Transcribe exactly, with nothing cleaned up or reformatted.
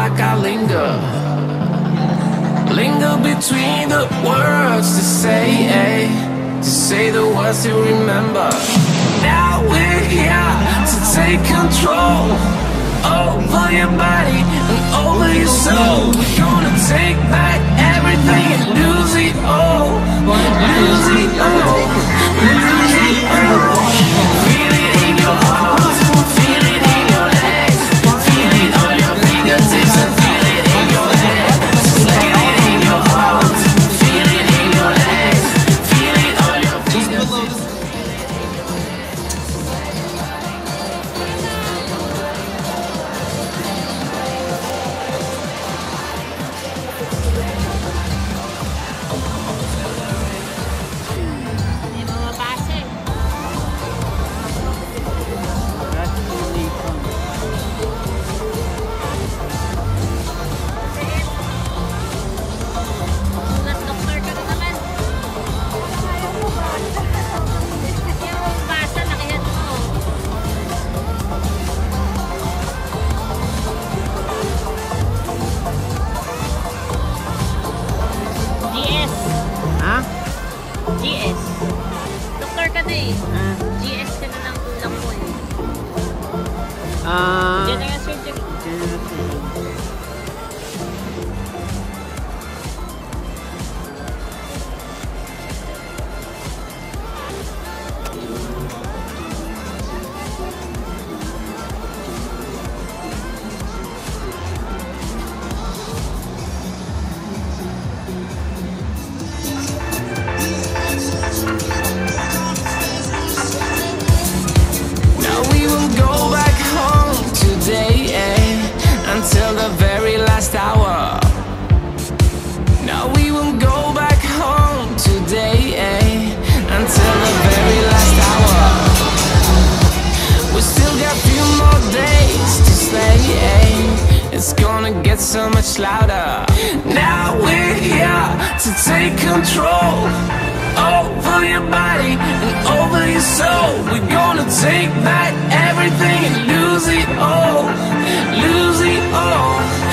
like I linger, linger between the words to say, eh, to say the words to remember. Now we're here to take control over your body and over your soul. We're gonna take back everything and lose it all, lose it all, lose it all. Feel it in your heart, feel it in your legs, feel it on your fingertips and feel it in your head. Feel it in your heart, feel it in your legs, feel it on your fingertips. G S. Doktor ka na eh. Ah. G S ka na lang kulang mo eh. Ah. General surgery. General surgery. Until the very last hour. No, we won't go back home today, eh? Until the very last hour. We still got a few more days to stay, eh? It's gonna get so much louder. Now we're here to take control over your body and over your soul. We're gonna take back everything and lose it all, lose it all.